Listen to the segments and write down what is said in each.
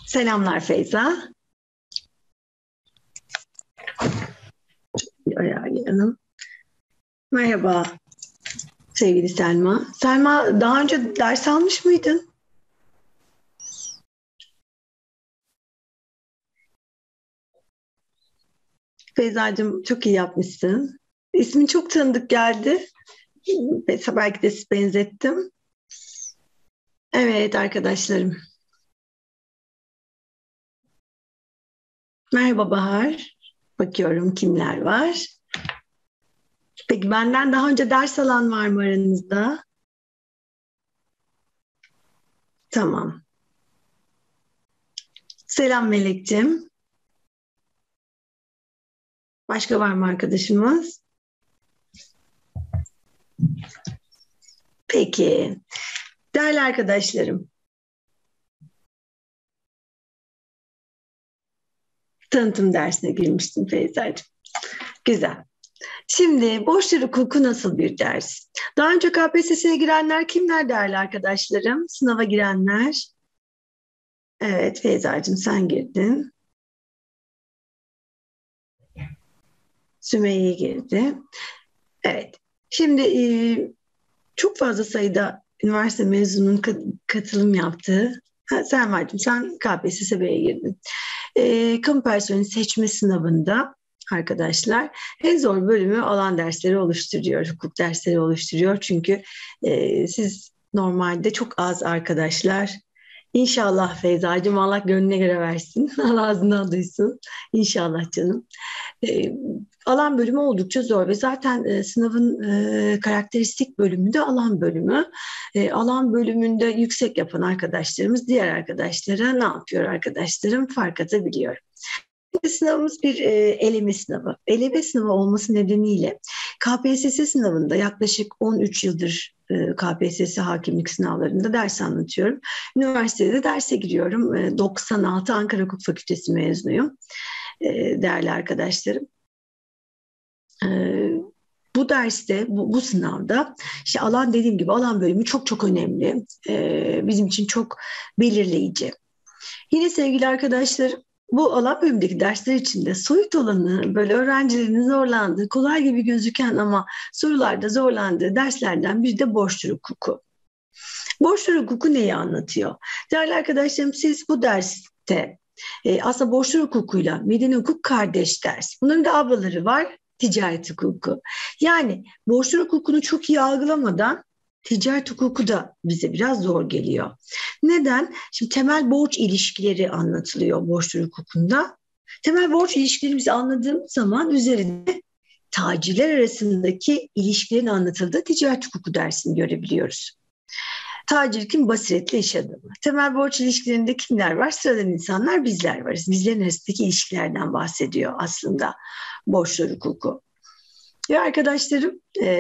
Selamlar Feyza. Bir ayarlayalım. Merhaba sevgili Selma. Selma daha önce ders almış mıydın? Feyzacığım çok iyi yapmışsın. İsmin çok tanıdık geldi. Belki de benzettim. Evet arkadaşlarım. Merhaba Bahar. Bakıyorum kimler var. Peki benden daha önce ders alan var mı aranızda? Tamam. Selam Melek'ciğim. Başka var mı arkadaşımız? Peki. Değerli arkadaşlarım, tanıtım dersine girmiştim Feyza'cığım. Güzel. Şimdi borçlar hukuku nasıl bir ders? Daha önce KPSS'ye girenler kimler değerli arkadaşlarım? Sınava girenler. Evet Feyza'cığım sen girdin. Sümeyye girdi. Evet. Şimdi çok fazla sayıda üniversite mezununun katılım yaptığı. Selma'cığım sen KPSS'ye girdin. Kamu personeli seçme sınavında arkadaşlar en zor bölümü alan dersleri oluşturuyor, hukuk dersleri oluşturuyor. Çünkü siz normalde çok az arkadaşlar. İnşallah Feyza'cığım Allah gönlüne göre versin. Allah ağzından duysun. İnşallah canım. E, Alan bölümü oldukça zor ve zaten sınavın karakteristik bölümü de alan bölümü. Alan bölümünde yüksek yapan arkadaşlarımız diğer arkadaşlara ne yapıyor arkadaşlarım fark atabiliyor. Sınavımız bir eleme sınavı. Eleme sınavı olması nedeniyle KPSS sınavında yaklaşık 13 yıldır KPSS hakimlik sınavlarında ders anlatıyorum. Üniversitede derse giriyorum. 96 Ankara Hukuk Fakültesi mezunuyum. Değerli arkadaşlarım. Bu derste, bu sınavda işte alan dediğim gibi alan bölümü çok çok önemli. Bizim için çok belirleyici. Yine sevgili arkadaşlarım bu alan bölümündeki dersler içinde soyut olanı böyle öğrencilerin zorlandığı, kolay gibi gözüken ama sorularda zorlandığı derslerden biri de borçlar hukuku. Borçlar hukuku neyi anlatıyor? Değerli arkadaşlarım siz bu derste aslında borçlar hukukuyla medeni hukuk kardeş ders. Bunların da ablaları var. Ticaret hukuku. Yani borçlar hukukunu çok iyi algılamadan ticaret hukuku da bize biraz zor geliyor. Neden? Şimdi temel borç ilişkileri anlatılıyor borçlar hukukunda. Temel borç ilişkilerimizi anladığımız zaman üzerinde tacirler arasındaki ilişkilerin anlatıldığı ticaret hukuku dersini görebiliyoruz. Tacir kim? Basiretli iş adamı. Temel borç ilişkilerinde kimler var? Sıradan insanlar bizler varız. Bizlerin arasındaki ilişkilerden bahsediyor aslında borçlar hukuku. Ve arkadaşlarım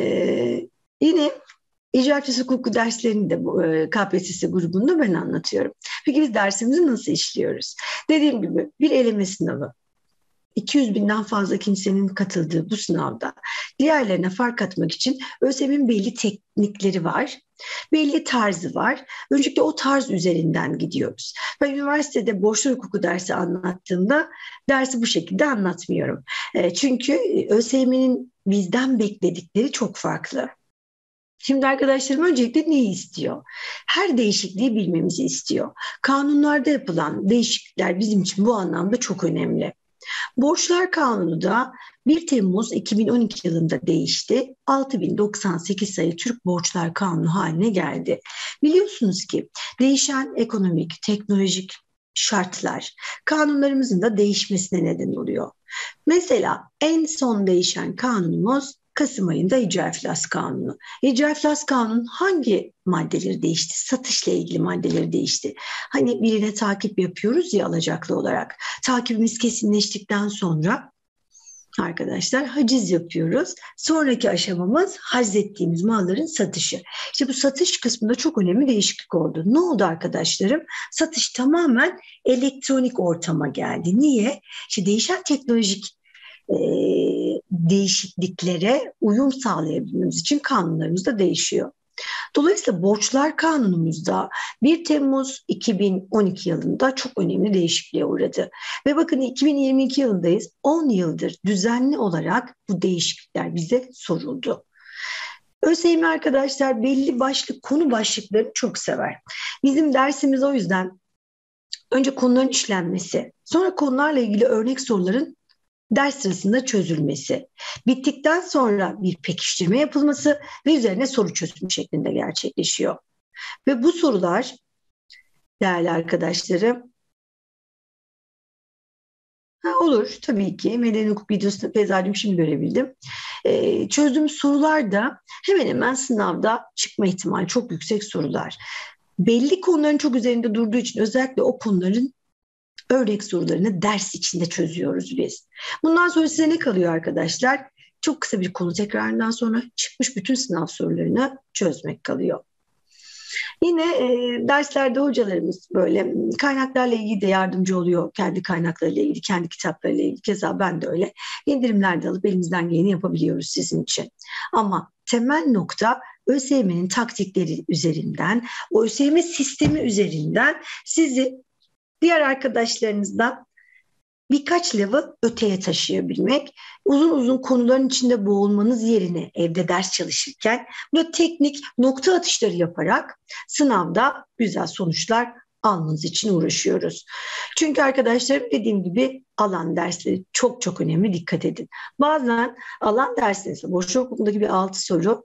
yine icraatçı hukuku derslerini de KPSS grubunda ben anlatıyorum. Peki biz dersimizi nasıl işliyoruz? Dediğim gibi bir eleme sınavı. 200 binden fazla kimsenin katıldığı bu sınavda diğerlerine fark atmak için ÖSYM'in belli teknikleri var. Belli tarzı var. Öncelikle o tarz üzerinden gidiyoruz. Ben üniversitede borçlar hukuku dersi anlattığımda dersi bu şekilde anlatmıyorum. Çünkü ÖSYM'nin bizden bekledikleri çok farklı. Şimdi arkadaşlarım öncelikle neyi istiyor? Her değişikliği bilmemizi istiyor. Kanunlarda yapılan değişiklikler bizim için bu anlamda çok önemli. Borçlar Kanunu da 1 Temmuz 2012 yılında değişti. 6098 sayılı Türk Borçlar Kanunu haline geldi. Biliyorsunuz ki değişen ekonomik, teknolojik şartlar kanunlarımızın da değişmesine neden oluyor. Mesela en son değişen kanunumuz Kasım ayında icra iflas kanunu. İcra iflas kanunun hangi maddeleri değişti? Satışla ilgili maddeleri değişti. Hani birine takip yapıyoruz ya alacaklı olarak. Takibimiz kesinleştikten sonra arkadaşlar haciz yapıyoruz. Sonraki aşamamız hazzettiğimiz malların satışı. İşte bu satış kısmında çok önemli değişiklik oldu. Ne oldu arkadaşlarım? Satış tamamen elektronik ortama geldi. Niye? İşte değişen teknolojik e, değişikliklere uyum sağlayabilmemiz için kanunlarımız da değişiyor. Dolayısıyla borçlar kanunumuzda 1 Temmuz 2012 yılında çok önemli değişikliğe uğradı. Ve bakın 2022 yılındayız. 10 yıldır düzenli olarak bu değişiklikler bize soruldu. ÖSYM arkadaşlar belli başlı konu başlıklarını çok sever. Bizim dersimiz o yüzden önce konuların işlenmesi, sonra konularla ilgili örnek soruların ders sırasında çözülmesi, bittikten sonra bir pekiştirme yapılması ve üzerine soru çözümü şeklinde gerçekleşiyor. Ve bu sorular değerli arkadaşlarım, olur tabii ki, medeni hukuk videosunu Feyza'cığım şimdi görebildim. Çözdüğümüz sorular da hemen hemen sınavda çıkma ihtimali çok yüksek sorular. Belli konuların çok üzerinde durduğu için özellikle o konuların örnek sorularını ders içinde çözüyoruz biz. Bundan sonra size ne kalıyor arkadaşlar? Çok kısa bir konu tekrarından sonra çıkmış bütün sınav sorularını çözmek kalıyor. Yine derslerde hocalarımız böyle kaynaklarla ilgili de yardımcı oluyor. Kendi kaynaklarıyla ilgili, kendi kitaplarıyla ilgili. Keza ben de öyle. İndirimlerde alıp elimizden geleni yapabiliyoruz sizin için. Ama temel nokta ÖSYM'nin taktikleri üzerinden, o ÖSYM sistemi üzerinden sizi diğer arkadaşlarınızdan birkaç level öteye taşıyabilmek, uzun uzun konuların içinde boğulmanız yerine evde ders çalışırken böyle teknik nokta atışları yaparak sınavda güzel sonuçlar almanız için uğraşıyoruz. Çünkü arkadaşlarım dediğim gibi alan dersleri çok çok önemli, dikkat edin. Bazen alan derslerinizde boşluk hukukundaki bir 6 soru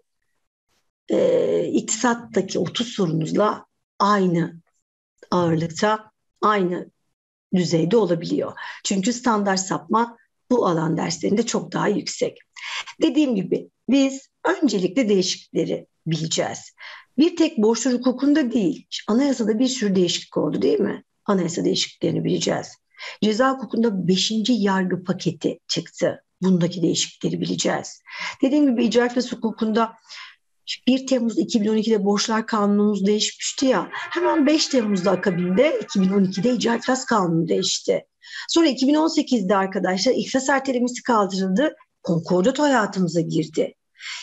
iktisattaki 30 sorunuzla aynı ağırlıkta, aynı düzeyde olabiliyor. Çünkü standart sapma bu alan derslerinde çok daha yüksek. Dediğim gibi biz öncelikle değişiklikleri bileceğiz. Bir tek borçlar hukukunda değil, anayasada bir sürü değişiklik oldu değil mi? Anayasa değişikliklerini bileceğiz. Ceza hukukunda 5. yargı paketi çıktı. Bundaki değişiklikleri bileceğiz. Dediğim gibi icra iflas hukukunda 1 Temmuz 2012'de borçlar kanunumuz değişmişti ya. Hemen 5 Temmuz'da akabinde 2012'de icra iflas kanunu değişti. Sonra 2018'de arkadaşlar iflas ertelemesi kaldırıldı. Konkordato hayatımıza girdi.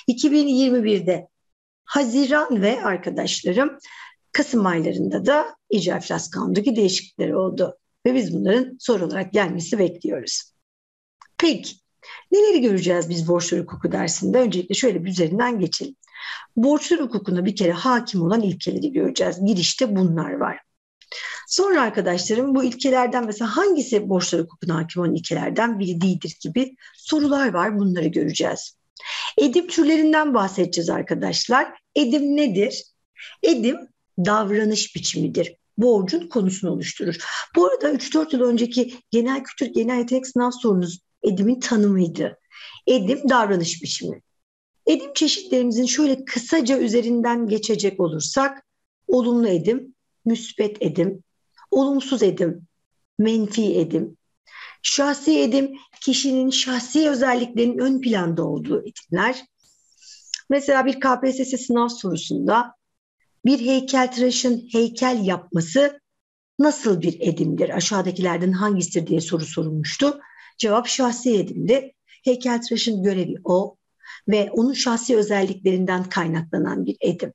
2021'de Haziran ve arkadaşlarım Kasım aylarında da icra iflas kanunundaki değişiklikler oldu. Ve biz bunların soru olarak gelmesi bekliyoruz. Peki neleri göreceğiz biz borçlar hukuku dersinde? Öncelikle şöyle bir üzerinden geçelim. Borçlar hukukuna bir kere hakim olan ilkeleri göreceğiz. Girişte bunlar var. Sonra arkadaşlarım bu ilkelerden mesela hangisi borçlar hukukuna hakim olan ilkelerden biri değildir gibi sorular var. Bunları göreceğiz. Edim türlerinden bahsedeceğiz arkadaşlar. Edim nedir? Edim davranış biçimidir. Borcun konusunu oluşturur. Bu arada 3-4 yıl önceki genel kültür, genel yetenek sınav sorunuz edimin tanımıydı. Edim davranış biçimi. Edim çeşitlerimizin şöyle kısaca üzerinden geçecek olursak, olumlu edim, müsbet edim, olumsuz edim, menfi edim, şahsi edim, kişinin şahsi özelliklerinin ön planda olduğu edimler. Mesela bir KPSS sınav sorusunda bir heykeltıraşın heykel yapması nasıl bir edimdir? Aşağıdakilerden hangisidir diye soru sorulmuştu. Cevap şahsi edimdi. Heykeltıraşın görevi o ve onun şahsi özelliklerinden kaynaklanan bir edim.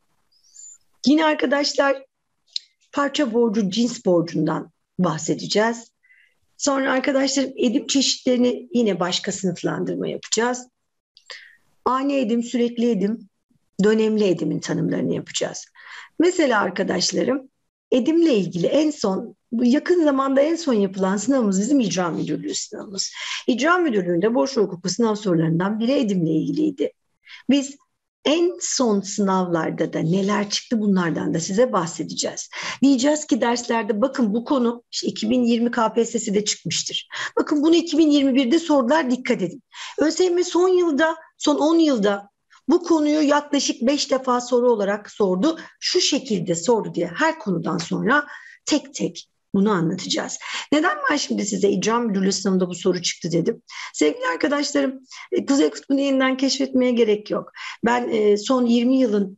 Yine arkadaşlar parça borcu, cins borcundan bahsedeceğiz. Sonra arkadaşlar edim çeşitlerini yine başka sınıflandırma yapacağız. Ani edim, sürekli edim, dönemli edimin tanımlarını yapacağız. Mesela arkadaşlarım edimle ilgili en son, bu yakın zamanda en son yapılan sınavımız bizim icra müdürlüğü sınavımız. İcra müdürlüğünde borçlu hukuku sınav sorularından biri edimle ilgiliydi. Biz en son sınavlarda da neler çıktı bunlardan da size bahsedeceğiz. Diyeceğiz ki derslerde bakın bu konu işte 2020 KPSS'de çıkmıştır. Bakın bunu 2021'de sordular, dikkat edin. ÖSYM son 10 yılda bu konuyu yaklaşık 5 defa soru olarak sordu. Şu şekilde sordu diye her konudan sonra tek tek bunu anlatacağız. Neden ben şimdi size icra müdürlüğü sınavında bu soru çıktı dedim? Sevgili arkadaşlarım, Kuzey Kutbu'nu yeniden keşfetmeye gerek yok. Ben son 20 yılın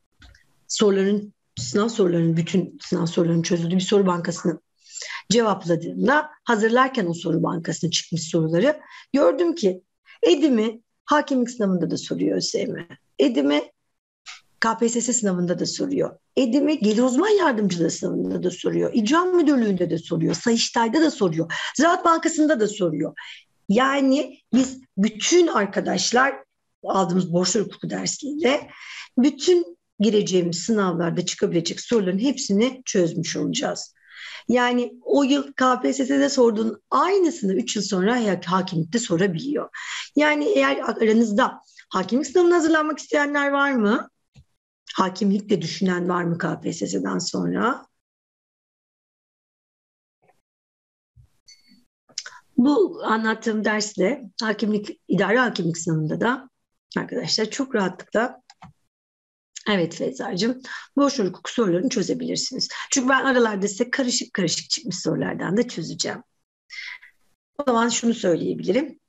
bütün sınav sorularının çözüldüğü bir soru bankasını cevapladığımda, hazırlarken o soru bankasına çıkmış soruları gördüm ki edimi hakimlik sınavında da soruyor ÖSYM. Edimi KPSS sınavında da soruyor. EDİM'e gelir uzman yardımcılığı sınavında da soruyor. İcra müdürlüğünde de soruyor. Sayıştay'da da soruyor. Ziraat Bankası'nda da soruyor. Yani biz bütün arkadaşlar aldığımız borçlar hukuku dersiyle bütün gireceğimiz sınavlarda çıkabilecek soruların hepsini çözmüş olacağız. Yani o yıl KPSS'de sorduğun aynısını 3 yıl sonra hakimlikte sorabiliyor. Yani eğer aranızda hakimlik sınavına hazırlanmak isteyenler var mı? Hakimlik de düşünen var mı KPSS'den sonra? Bu anlattığım dersle idare hakimlik sınavında da arkadaşlar çok rahatlıkla evet Feyza'cığım borç hukuku sorularını çözebilirsiniz. Çünkü ben aralarda size karışık karışık çıkmış sorulardan da çözeceğim. O zaman şunu söyleyebilirim.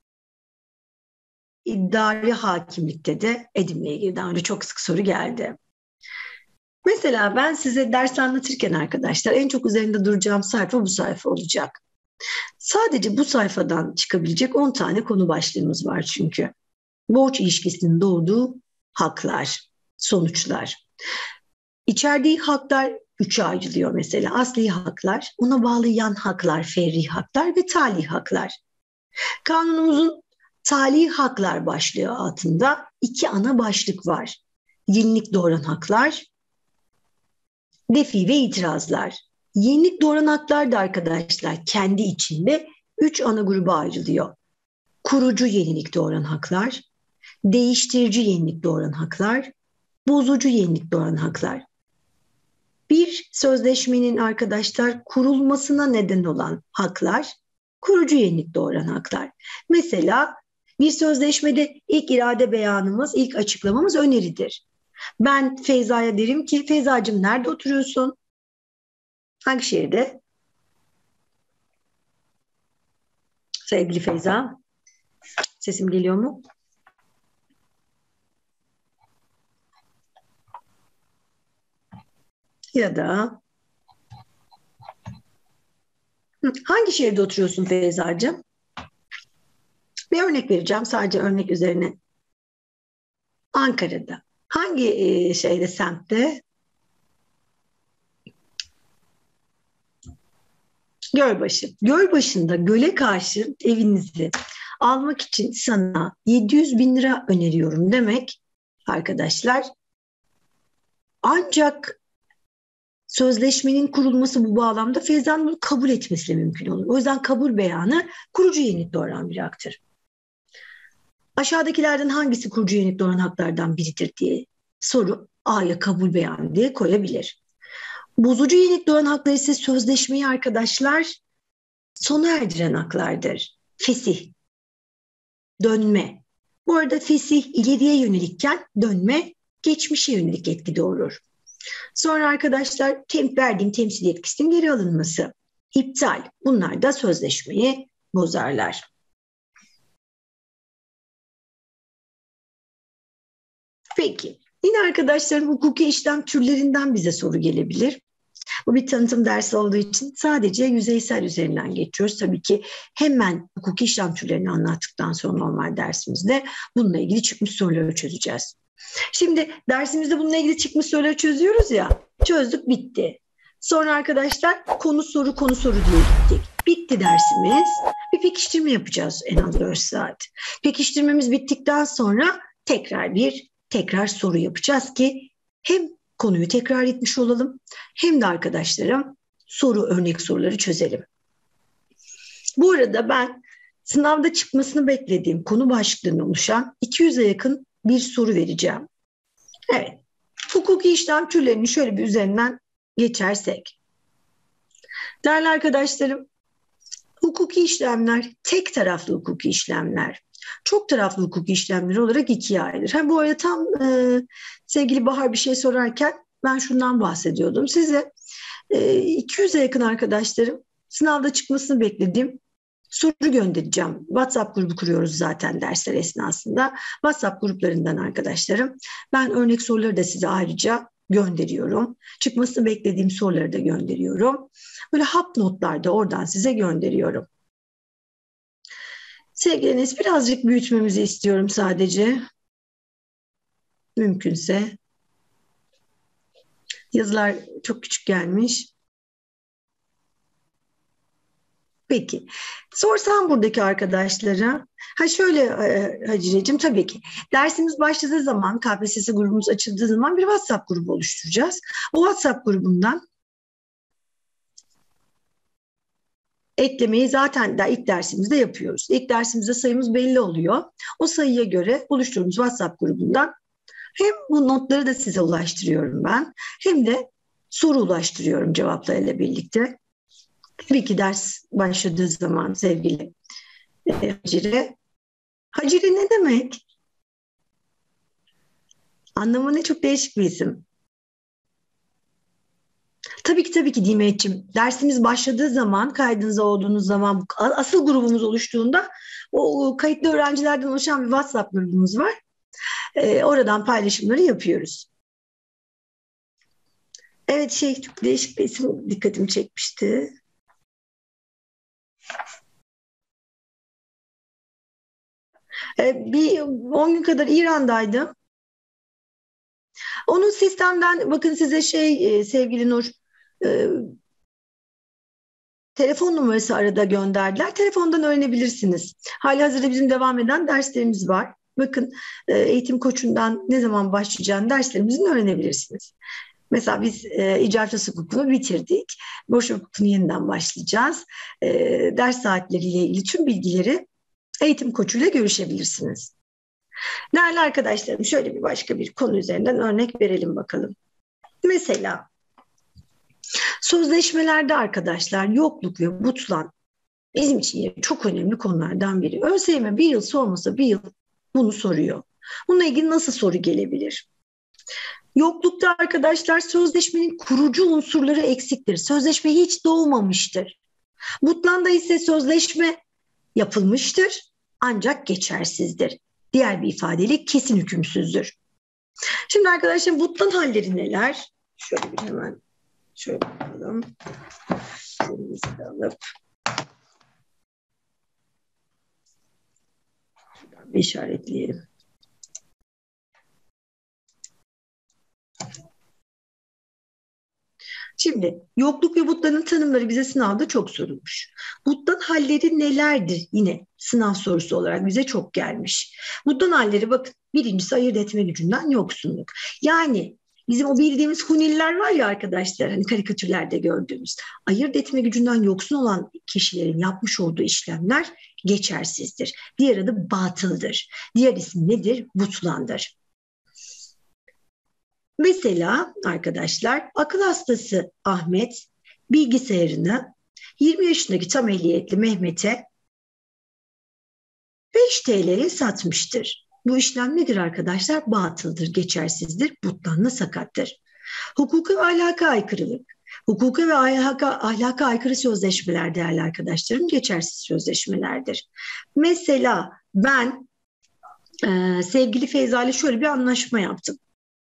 İdari hakimlikte de EDİM'le ilgili daha önce çok sık soru geldi. Mesela ben size ders anlatırken arkadaşlar en çok üzerinde duracağım sayfa bu sayfa olacak. Sadece bu sayfadan çıkabilecek 10 tane konu başlığımız var çünkü. Borç ilişkisinin doğduğu haklar, sonuçlar. İçerdiği haklar 3'e ayrılıyor mesela. Asli haklar, ona bağlı yan haklar, fer'i haklar ve tali haklar. Kanunumuzun tali haklar başlığı altında 2 ana başlık var. Yenilik doğuran haklar, defi ve itirazlar. Yenilik doğuran haklar da arkadaşlar kendi içinde 3 ana gruba ayrılıyor. Kurucu yenilik doğuran haklar, değiştirici yenilik doğuran haklar, bozucu yenilik doğuran haklar. Bir sözleşmenin arkadaşlar kurulmasına neden olan haklar, kurucu yenilik doğuran haklar. Mesela bir sözleşmede ilk irade beyanımız, ilk açıklamamız öneridir. Ben Feyza'ya derim ki Feyza'cığım nerede oturuyorsun? Hangi şehirde? Sevgili Feyza, sesim geliyor mu? Ya da hangi şehirde oturuyorsun Feyza'cığım? Bir örnek vereceğim sadece örnek üzerine. Ankara'da. Hangi semtte? Gölbaşı. Gölbaşı'nda göle karşı evinizi almak için sana 700 bin lira öneriyorum demek arkadaşlar. Ancak sözleşmenin kurulması bu bağlamda Feyza'nın bunu kabul etmesiyle mümkün olur. O yüzden kabul beyanı kurucu yenilik doğuran bir haktır. Aşağıdakilerden hangisi kurucu yenilik doğuran haklardan biridir diye soru A'ya kabul beyanı diye koyabilir. Bozucu yenilik doğuran haklar ise sözleşmeyi arkadaşlar sona erdiren haklardır. Fesih, dönme. Bu arada fesih ileriye yönelikken dönme geçmişe yönelik etki doğurur. Sonra arkadaşlar verdiğim temsil yetkisinin geri alınması, iptal. Bunlar da sözleşmeyi bozarlar. Peki, yine arkadaşlarım hukuki işlem türlerinden bize soru gelebilir. Bu bir tanıtım dersi olduğu için sadece yüzeysel üzerinden geçiyoruz. Tabii ki hemen hukuki işlem türlerini anlattıktan sonra normal dersimizde bununla ilgili çıkmış soruları çözeceğiz. Şimdi dersimizde bununla ilgili çıkmış soruları çözüyoruz ya, çözdük bitti. Sonra arkadaşlar konu soru diye gittik. Bitti dersimiz. Bir pekiştirme yapacağız en az 4 saat. Pekiştirmemiz bittikten sonra tekrar soru yapacağız ki hem konuyu tekrar etmiş olalım hem de arkadaşlarım örnek soruları çözelim. Bu arada ben sınavda çıkmasını beklediğim konu başlıklarından oluşan 200'e yakın bir soru vereceğim. Evet, hukuki işlem türlerini şöyle bir üzerinden geçersek. Değerli arkadaşlarım, hukuki işlemler tek taraflı hukuki işlemler, çok taraflı hukuki işlemler olarak ikiye ayrılır. Bu arada tam sevgili Bahar bir şey sorarken ben şundan bahsediyordum. Size 200'e yakın arkadaşlarım sınavda çıkmasını beklediğim soru göndereceğim. WhatsApp grubu kuruyoruz zaten dersler esnasında. WhatsApp gruplarından arkadaşlarım ben örnek soruları da size ayrıca gönderiyorum. Çıkmasını beklediğim soruları da gönderiyorum. Böyle hap notlar da oradan size gönderiyorum. Sevgili Enes birazcık büyütmemizi istiyorum sadece. Mümkünse. Yazılar çok küçük gelmiş. Peki. Sorsam buradaki arkadaşlara. Ha şöyle Hacire'cim, tabii ki. Dersimiz başladığı zaman, KPSS grubumuz açıldığı zaman bir WhatsApp grubu oluşturacağız. O WhatsApp grubundan eklemeyi zaten de ilk dersimizde yapıyoruz. İlk dersimizde sayımız belli oluyor. O sayıya göre oluşturduğumuz WhatsApp grubundan hem bu notları da size ulaştırıyorum ben, hem de soru ulaştırıyorum cevaplarıyla birlikte. Tabii ki ders başladığı zaman sevgili Hacire. Hacire ne demek? Anlamı ne, çok değişik bir isim. Tabii ki Dimet'ciğim. Dersimiz başladığı zaman, kaydınıza olduğunuz zaman, asıl grubumuz oluştuğunda o kayıtlı öğrencilerden oluşan bir WhatsApp grubumuz var. Oradan paylaşımları yapıyoruz. Evet, çok değişik bir isim dikkatimi çekmişti. Bir 10 gün kadar İran'daydım. Onun sistemden, bakın size sevgili Nur, e, telefon numarası arada gönderdiler. Telefondan öğrenebilirsiniz. Halihazırda bizim devam eden derslerimiz var. Bakın, eğitim koçundan ne zaman başlayacağını derslerimizin öğrenebilirsiniz. Mesela biz icraat hukukunu bitirdik. Borsa hukukunu yeniden başlayacağız. Ders saatleriyle ilgili tüm bilgileri eğitim koçuyla görüşebilirsiniz. Değerli arkadaşlarım, şöyle bir başka bir konu üzerinden örnek verelim bakalım. Mesela sözleşmelerde arkadaşlar yokluk ve butlan bizim için çok önemli konulardan biri. ÖSYM bir yıl sormasa bir yıl bunu soruyor. Bununla ilgili nasıl soru gelebilir? Yoklukta arkadaşlar sözleşmenin kurucu unsurları eksiktir. Sözleşme hiç doğmamıştır. Butlanda ise sözleşme yapılmıştır ancak geçersizdir. Diğer bir ifadeyle kesin hükümsüzdür. Şimdi arkadaşlar butlan halleri neler? Şöyle bir hemen şöyle bakalım. Elimizi de alıp bir işaretleyelim. Şimdi yokluk ve butlanın tanımları bize sınavda çok sorulmuş. Butlan halleri nelerdir? Yine sınav sorusu olarak bize çok gelmiş. Butlan halleri, bakın, birincisi ayırt etme gücünden yoksunluk. Yani bizim o bildiğimiz huniller var ya arkadaşlar, hani karikatürlerde gördüğümüz. Ayırt etme gücünden yoksun olan kişilerin yapmış olduğu işlemler geçersizdir. Diğer adı batıldır. Diğer isim nedir? Butlandır. Mesela arkadaşlar, akıl hastası Ahmet bilgisayarını 20 yaşındaki tam ehliyetli Mehmet'e 5 TL'ye satmıştır. Bu işlem nedir arkadaşlar? Batıldır, geçersizdir, butlanla sakattır. Hukuka ve ahlaka aykırılık. Hukuka ve ahlaka aykırı sözleşmeler değerli arkadaşlarım geçersiz sözleşmelerdir. Mesela ben sevgili Feyza ile şöyle bir anlaşma yaptım.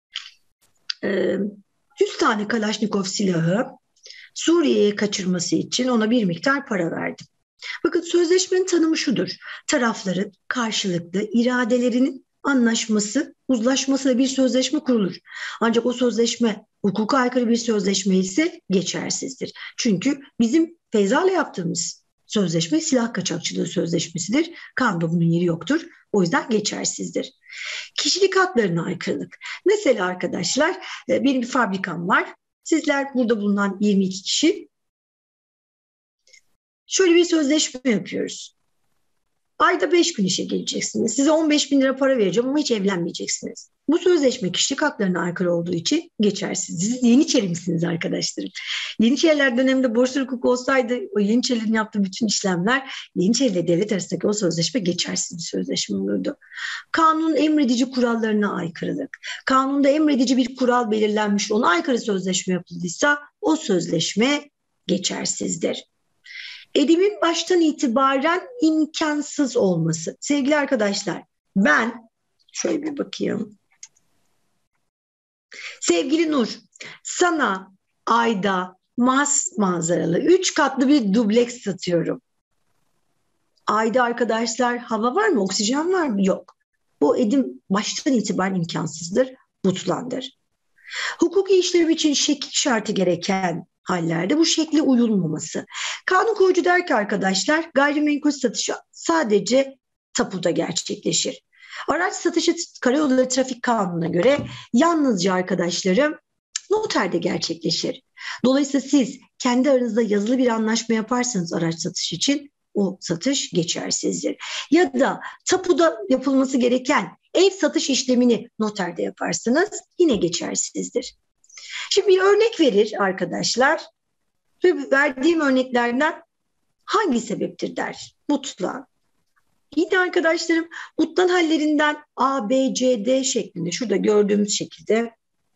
100 tane Kalaşnikov silahı Suriye'ye kaçırması için ona bir miktar para verdim. Bakın, sözleşmenin tanımı şudur: tarafların karşılıklı iradelerinin anlaşması, uzlaşmasıyla bir sözleşme kurulur. Ancak o sözleşme hukuka aykırı bir sözleşme ise geçersizdir. Çünkü bizim Feyza ile yaptığımız sözleşme silah kaçakçılığı sözleşmesidir. Kanunda bunun yeri yoktur. O yüzden geçersizdir. Kişilik haklarına aykırılık. Mesela arkadaşlar, benim bir fabrikam var. Sizler burada bulunan 22 kişi şöyle bir sözleşme yapıyoruz. Ayda 5 gün işe geleceksiniz. Size 15 bin lira para vereceğim ama hiç evlenmeyeceksiniz. Bu sözleşme kişilik haklarına aykırı olduğu için geçersiz. Siz Yeniçeri misiniz arkadaşlarım? Yeniçeriler döneminde borsa hukuku olsaydı o Yeniçerilerin yaptığı bütün işlemler, Yeniçeri ile devlet arasındaki o sözleşme geçersiz bir sözleşme olurdu. Kanunun emredici kurallarına aykırılık. Kanunda emredici bir kural belirlenmiş, ona aykırı sözleşme yapıldıysa o sözleşme geçersizdir. Edimin baştan itibaren imkansız olması. Sevgili arkadaşlar, ben şöyle bir bakayım. Sevgili Nur, sana ayda manzaralı 3 katlı bir dubleks satıyorum. Ayda arkadaşlar hava var mı? Oksijen var mı? Yok. Bu edim baştan itibaren imkansızdır, butlandır. Hukuki işlem için şekil şartı gereken hallerde bu şekle uyulmaması. Kanun koyucu der ki arkadaşlar, gayrimenkul satışı sadece tapuda gerçekleşir. Araç satışı Karayolları Trafik Kanunu'na göre yalnızca arkadaşlarım noterde gerçekleşir. Dolayısıyla siz kendi aranızda yazılı bir anlaşma yaparsanız araç satışı için o satış geçersizdir. Ya da tapuda yapılması gereken ev satış işlemini noterde yaparsanız yine geçersizdir. Şimdi bir örnek verir arkadaşlar ve verdiğim örneklerden hangi sebeptir der. Butlan. Yine arkadaşlarım butlan hallerinden A, B, C, D şeklinde şurada gördüğümüz şekilde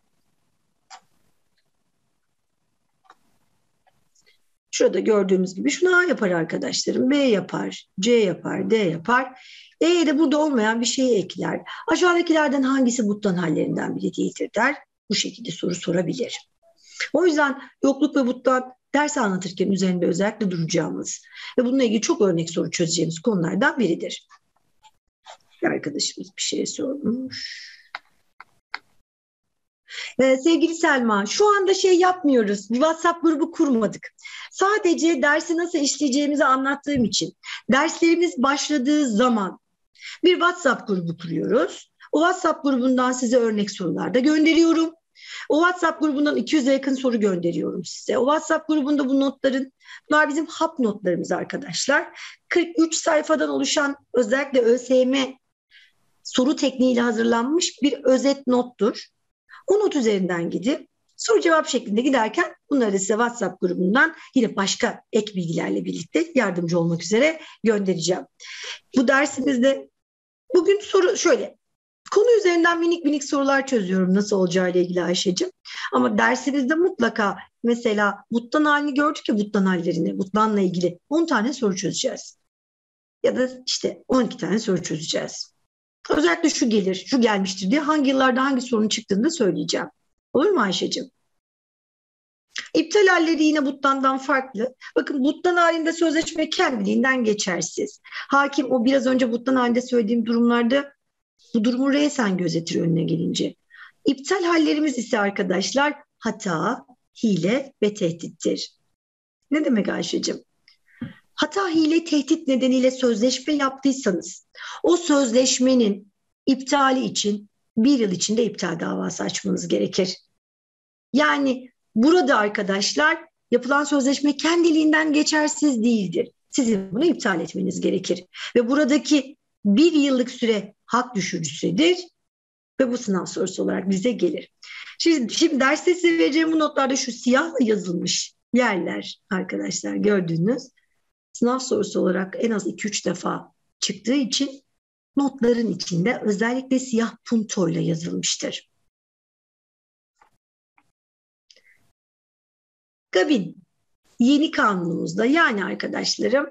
şurada gördüğümüz gibi şunu A yapar arkadaşlarım, B yapar, C yapar, D yapar. E de burada olmayan bir şeyi ekler. Aşağıdakilerden hangisi butlan hallerinden biri değildir der. Bu şekilde soru sorabilir. O yüzden yokluk ve butlan ders anlatırken üzerinde özellikle duracağımız ve bununla ilgili çok örnek soru çözeceğimiz konulardan biridir. Bir arkadaşımız bir şey sormuş. Sevgili Selma, şu anda şey yapmıyoruz, bir WhatsApp grubu kurmadık. Sadece dersi nasıl işleyeceğimizi anlattığım için derslerimiz başladığı zaman bir WhatsApp grubu kuruyoruz. O WhatsApp grubundan size örnek sorular da gönderiyorum. O WhatsApp grubundan 200'e yakın soru gönderiyorum size. O WhatsApp grubunda bu notların, bunlar bizim hap notlarımız arkadaşlar. 43 sayfadan oluşan özellikle ÖSYM soru tekniğiyle hazırlanmış bir özet nottur. O not üzerinden gidip soru cevap şeklinde giderken bunları size WhatsApp grubundan yine başka ek bilgilerle birlikte yardımcı olmak üzere göndereceğim. Bu dersimizde bugün soru şöyle. Konu üzerinden minik minik sorular çözüyorum nasıl olacağıyla ilgili Ayşe'cim. Ama dersimizde mutlaka mesela butlan halini gördük ya, butlan hallerini, butlanla ilgili 10 tane soru çözeceğiz. Ya da işte 12 tane soru çözeceğiz. Özellikle şu gelir, şu gelmiştir diye hangi yıllarda hangi sorunun çıktığını da söyleyeceğim. Olur mu Ayşe'cim? İptal halleri yine butlandan farklı. Bakın butlan halinde sözleşme kendiliğinden geçersiz. Hakim o biraz önce butlan halinde söylediğim durumlarda bu durumu resen gözetir önüne gelince. İptal hallerimiz ise arkadaşlar hata, hile ve tehdittir. Ne demek Ayşe'cim? Hata, hile, tehdit nedeniyle sözleşme yaptıysanız o sözleşmenin iptali için 1 yıl içinde iptal davası açmanız gerekir. Yani burada arkadaşlar yapılan sözleşme kendiliğinden geçersiz değildir. Sizin bunu iptal etmeniz gerekir. Ve buradaki 1 yıllık süre hak düşürücüsüdür ve bu sınav sorusu olarak bize gelir. Şimdi derste size vereceğim bu notlarda şu siyahla yazılmış yerler arkadaşlar gördüğünüz sınav sorusu olarak en az 2-3 defa çıktığı için notların içinde özellikle siyah puntoyla yazılmıştır. Gabin yeni kanunumuzda yani arkadaşlarım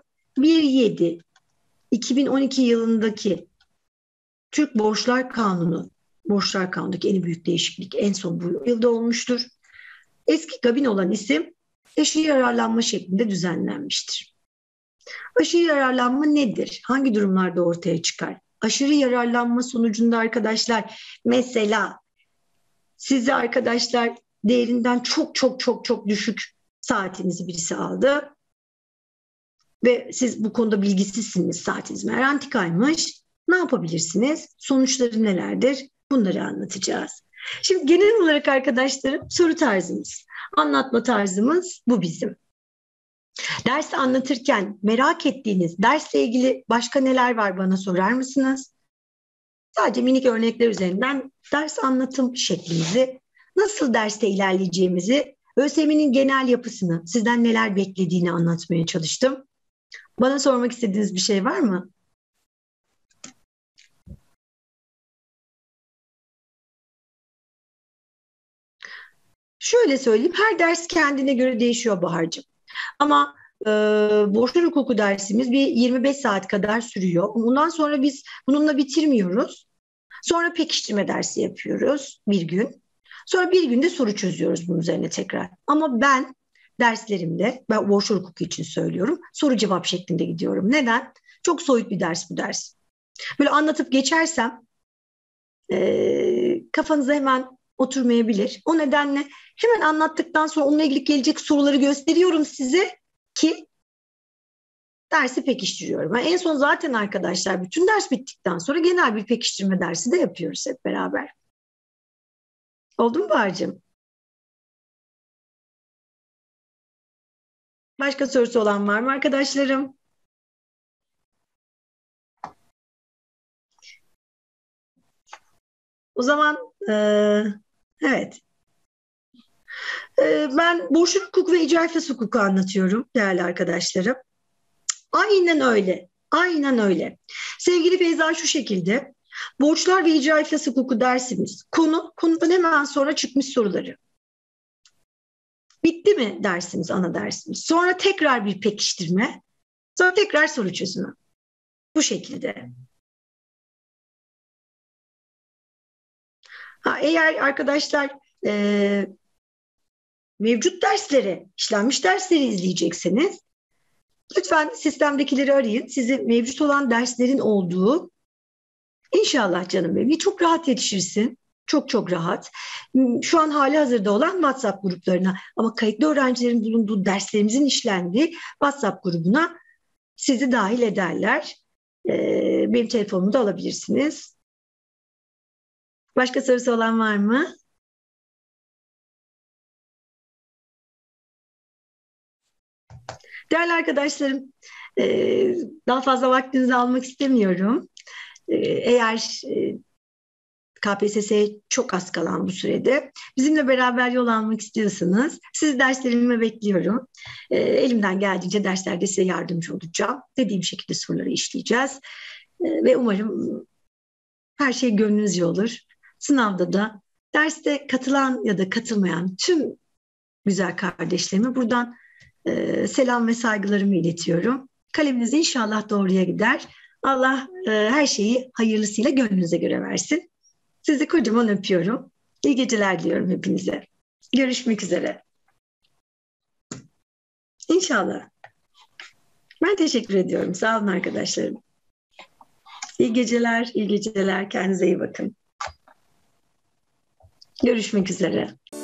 1.7.2012 yılındaki Türk Borçlar Kanunu'ndaki en büyük değişiklik en son bu yılda olmuştur. Eski Gabin olan isim aşırı yararlanma şeklinde düzenlenmiştir. Aşırı yararlanma nedir? Hangi durumlarda ortaya çıkar? Aşırı yararlanma sonucunda arkadaşlar mesela size arkadaşlar değerinden çok düşük saatinizi birisi aldı ve siz bu konuda bilgisizsiniz, saatiniz merantikaymış. Ne yapabilirsiniz? Sonuçları nelerdir? Bunları anlatacağız. Şimdi genel olarak arkadaşlarım soru tarzımız, anlatma tarzımız bu bizim. Dersi anlatırken merak ettiğiniz dersle ilgili başka neler var bana sorar mısınız? Sadece minik örnekler üzerinden ders anlatım şeklimizi, nasıl derste ilerleyeceğimizi, ÖSYM'nin genel yapısını, sizden neler beklediğini anlatmaya çalıştım. Bana sormak istediğiniz bir şey var mı? Şöyle söyleyeyim, her ders kendine göre değişiyor Bahar'cığım. Ama borçlar hukuku dersimiz bir 25 saat kadar sürüyor. Bundan sonra biz bununla bitirmiyoruz. Sonra pekiştirme dersi yapıyoruz bir gün. Sonra bir günde soru çözüyoruz bunun üzerine tekrar. Ama ben derslerimde, ben borçlar hukuku için söylüyorum, soru cevap şeklinde gidiyorum. Neden? Çok soyut bir ders bu ders. Böyle anlatıp geçersem kafanıza hemen oturmayabilir. O nedenle hemen anlattıktan sonra onunla ilgili gelecek soruları gösteriyorum size ki dersi pekiştiriyorum. En son zaten arkadaşlar bütün ders bittikten sonra genel bir pekiştirme dersi de yapıyoruz hep beraber. Oldu mu Bahar'cığım? Başka sorusu olan var mı arkadaşlarım? O zaman evet. Ben borçluluk hukuku ve icra iflas hukuku anlatıyorum değerli arkadaşlarım. Aynen öyle. Aynen öyle. Sevgili Feyza şu şekilde. Borçlar ve icra iflas hukuku dersimiz. Konudan hemen sonra çıkmış soruları. Bitti mi dersimiz, ana dersimiz? Sonra tekrar bir pekiştirme. Sonra tekrar soru çözümü. Bu şekilde. Eğer arkadaşlar mevcut dersleri, işlenmiş dersleri izleyecekseniz lütfen sistemdekileri arayın. Size mevcut olan derslerin olduğu İnşallah canım benim. Çok rahat yetişirsin. Çok çok rahat. Şu an hali hazırda olan WhatsApp gruplarına ama kayıtlı öğrencilerin bulunduğu derslerimizin işlendiği WhatsApp grubuna sizi dahil ederler. Benim telefonumu da alabilirsiniz. Başka sorusu olan var mı? Değerli arkadaşlarım, daha fazla vaktinizi almak istemiyorum. Eğer KPSS'ye çok az kalan bu sürede bizimle beraber yol almak istiyorsanız sizi derslerime bekliyorum. Elimden geldiğince derslerde size yardımcı olacağım. Dediğim şekilde soruları işleyeceğiz. Ve umarım her şey gönlünüzce olur. Sınavda da derste katılan ya da katılmayan tüm güzel kardeşlerime buradan selam ve saygılarımı iletiyorum. Kaleminiz inşallah doğruya gider. Allah her şeyi hayırlısıyla gönlünüze göre versin. Sizi kocaman öpüyorum. İyi geceler diliyorum hepinize. Görüşmek üzere. İnşallah. Ben teşekkür ediyorum. Sağ olun arkadaşlarım. İyi geceler, iyi geceler. Kendinize iyi bakın. Görüşmek üzere.